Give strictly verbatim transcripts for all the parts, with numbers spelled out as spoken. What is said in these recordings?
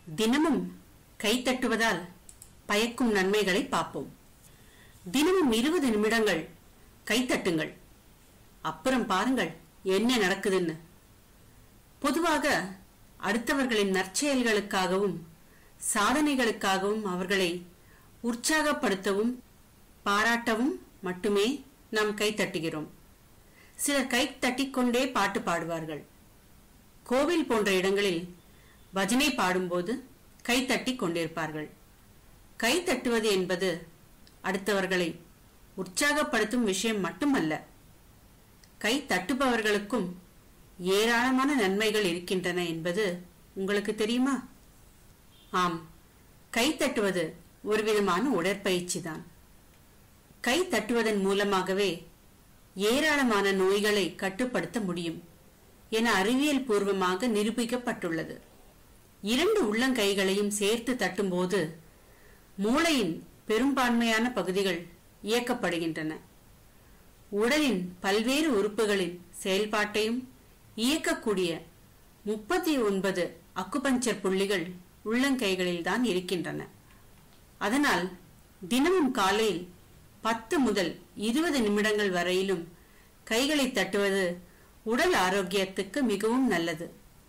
தினமும் கை தட்டுவதால் பயக்கும் நன்மைகளை பார்ப்போம். தினமும் இருபது நிமிடங்கள் கை தட்டுங்கள். அப்புறம் பாருங்கள் என்ன நடக்குதுன்னு. பொதுவாக அடுத்தவர்களின் நற்செயல்களுக்காகவும் சாதனைகளுக்காகவும் அவர்களை உற்சாகப்படுத்தவும் பாராட்டவும் மட்டுமே நாம் கை தட்டுகிறோம். சிலர் கை தட்டிக்கொண்டே பாட்டு பாடுவார்கள். கோவில் போன்ற இடங்களில் பஜனை பாடும்போது கை தட்டி கொண்டிருப்பார்கள். கை தட்டுவது என்பது அடுத்தவர்களை உற்சாகப்படுத்தும் விஷயம் மட்டுமல்ல. கை தட்டுபவர்களுக்கும் ஏராளமான நன்மைகள் இருக்கின்றன என்பது உங்களுக்கு தெரியுமா? ஆம், கை தட்டுவது ஒரு விதமான உடற்பயிற்சி தான். கை தட்டுவதன் மூலமாகவே ஏராளமான நோய்களை கட்டுப்படுத்த முடியும் என அறிவியல் பூர்வமாக நிரூபிக்கப்பட்டுள்ளது. இரண்டு உள்ளங்கைகளையும் சேர்த்து தட்டும்போது மூளையின் பெரும்பான்மையான பகுதிகள் இயக்கப்படுகின்றன. உடலின் பல்வேறு உறுப்புகளின் செயல்பாட்டையும் இயக்கக்கூடிய முப்பத்தி ஒன்பது அக்குபஞ்சர் புள்ளிகள் உள்ளங்கைகளில் தான் இருக்கின்றன. அதனால் தினமும் காலையில் பத்து முதல் இருபது நிமிடங்கள் வரையிலும் கைகளை தட்டுவது உடல் ஆரோக்கியத்துக்கு மிகவும் நல்லது.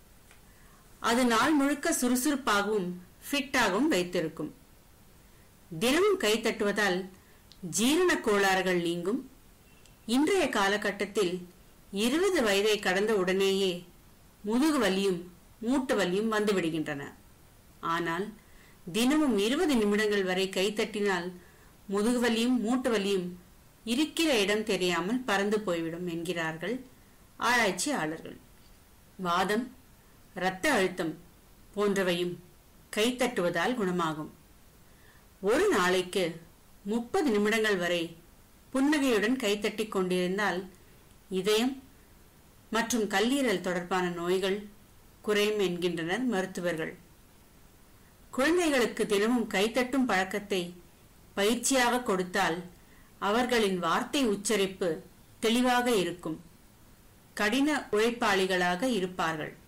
அது நாள் முழுக்க சுறுசுறுப்பாகவும் ஃபிட்டாகவும் வைத்திருக்கும். தினமும் கை தட்டுவதால் ஜீரண கோளாறுகள் நீங்கும். இன்றைய காலகட்டத்தில் இருபது வயதை கடந்த உடனேயே முதுகு வலியும் மூட்டு வலியும் வந்துவிடுகின்றன. ஆனால் தினமும் இருபது நிமிடங்கள் வரை கை தட்டினால் முதுகு வலியும் மூட்டு வலியும் இருக்கிற இடம் தெரியாமல் பறந்து போய்விடும் என்கிறார்கள் ஆராய்ச்சியாளர்கள். வாதம், இரத்த அழுத்தம் போன்றவையும் கை தட்டுவதால் குணமாகும். ஒரு நாளைக்கு முப்பது நிமிடங்கள் வரை புன்னகையுடன் கைத்தட்டி கொண்டிருந்தால் இதயம் மற்றும் கல்லீரல் தொடர்பான நோய்கள் குறையும் என்கின்றனர் மருத்துவர்கள். குழந்தைகளுக்கு தினமும் கைத்தட்டும் பழக்கத்தை பயிற்சியாக கொடுத்தால் அவர்களின் வார்த்தை உச்சரிப்பு தெளிவாக இருக்கும். கடின உழைப்பாளிகளாக இருப்பார்கள்.